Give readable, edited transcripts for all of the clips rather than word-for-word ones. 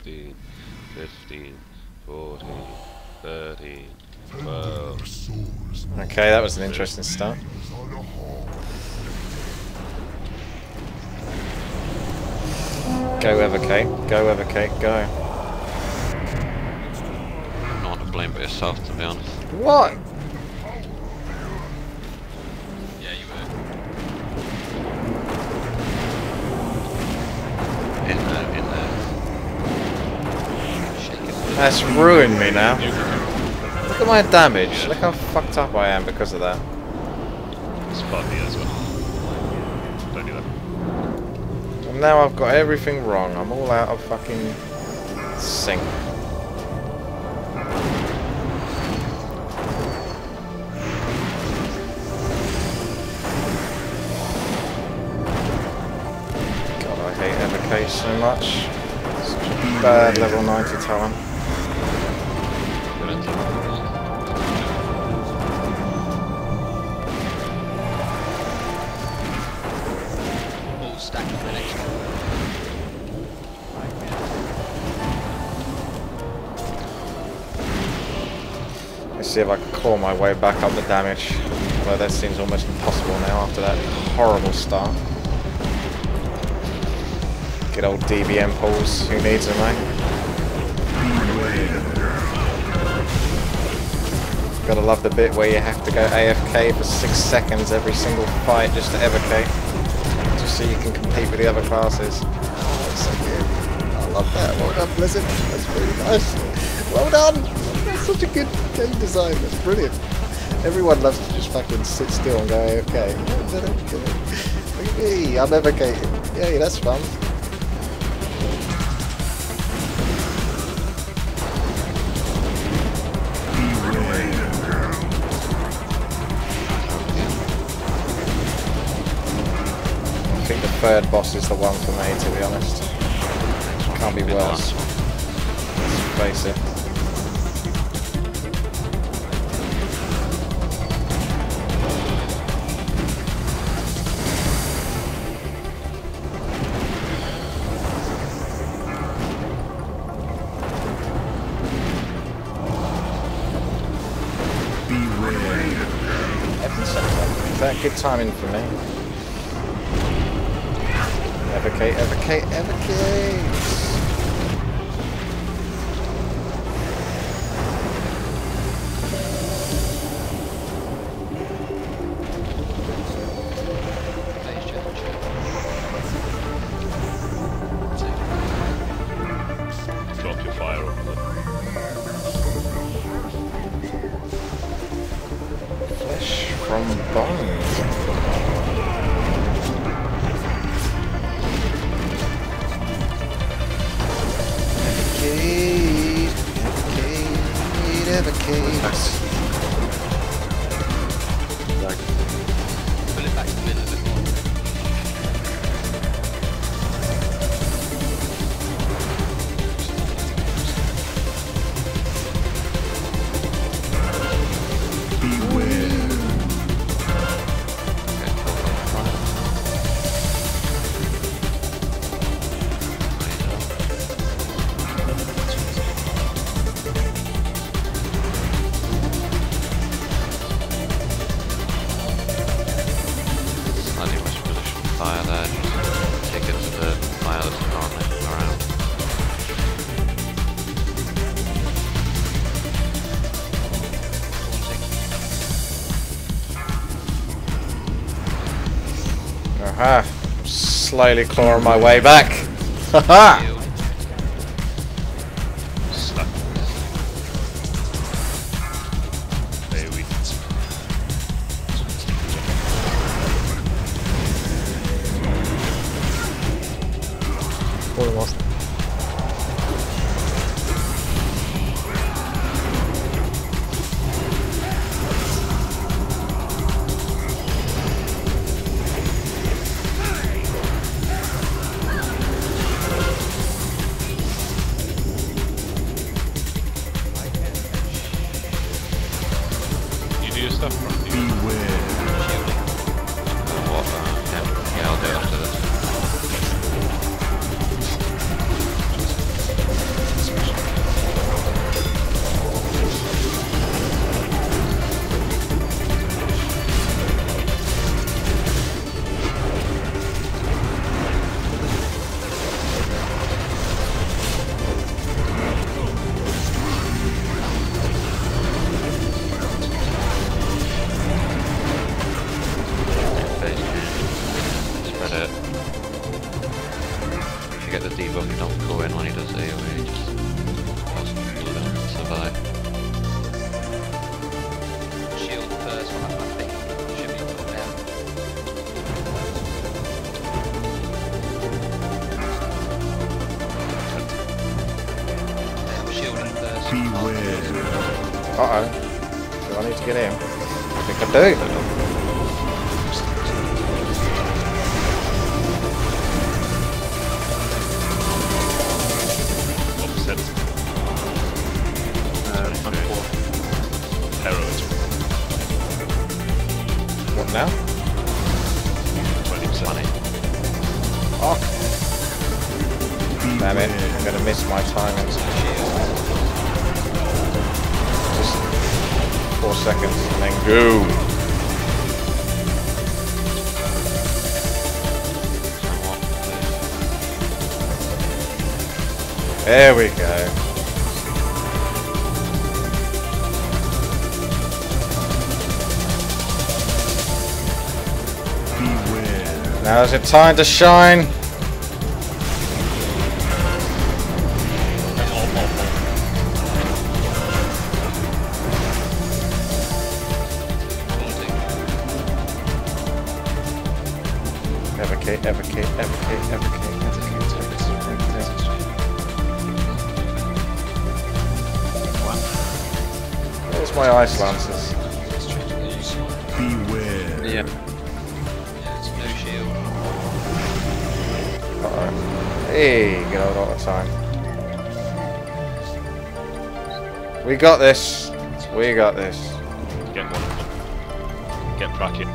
14, 15, 14, 13, 12. Okay, that was an interesting start. Go Evercade, go Evercade, go. No one to blame but yourself, to be honest. What? Yeah, you were. In there. Shake it. That's ruined me now. Look at my damage. Look how fucked up I am because of that. It's party as well. Don't do that. And now I've got everything wrong. I'm all out of fucking sync. God, I hate Evercade so much. Such a bad level 90 talent. All stacked for the next one. Let's see if I can claw my way back up the damage. Although that seems almost impossible now after that horrible start. Good old DBM pulls. Who needs them, mate? Gotta love the bit where you have to go AFK for 6 seconds every single fight just to Evercade. Just so you can compete with the other classes. Oh, that's so good. I love that. Well done, Blizzard. That's really nice. Well done! That's such a good game design. That's brilliant. Everyone loves to just fucking sit still and go AFK. Look at me, I'm Evercade. Yay, that's fun. I think the third boss is the one for me, to be honest. Can't be worse. Let's face it. Is that good timing for me? Evercade, Evercade, Evercade! Drop your fire on them. Flesh from bones. Evercade, Evercade, Evercade. Nice. Pull it back to the middle a bit more. Slightly much position fire there. Just take it to the fire that's currently around. Aha! Slowly clawing my way back. Haha! Stuck. Very weak. Almost. You do your stuff properly. What? Yeah, I'll do it after this. Uh-oh. Do I need to get in? I think I do. Opposite. Heroism. What now? 20%. Money. Oh. Damn it, I'm gonna miss my timings. Just 4 seconds and then go. There we go. Now is it time to shine? Advocate, advocate, advocate, advocate, advocate, advocate. Where's my ice lances? Beware. Yeah. It's no shield. Uh-oh. Hey, good old auto time. We got this. We got this. Get one of them. Get bracket.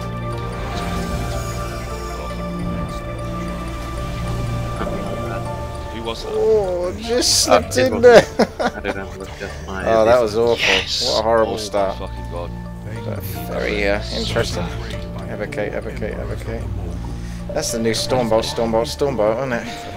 Who was that? Oh, just slipped it in was- there. I don't have a look at my. Oh, that was awful. What a horrible Oh start. my fucking god. But very interesting. Advocate, advocate, advocate. That's the new Stormbolt, Stormbolt, Stormbolt, isn't it?